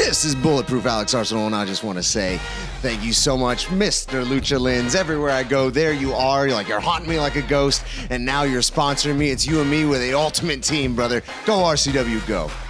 This is Bulletproof Alex Arsenal, and I just want to say thank you so much, Mr. Lucha Lins. Everywhere I go, there you are. You're haunting me like a ghost, and now you're sponsoring me. It's you and me with the ultimate team, brother. Go RCW, go.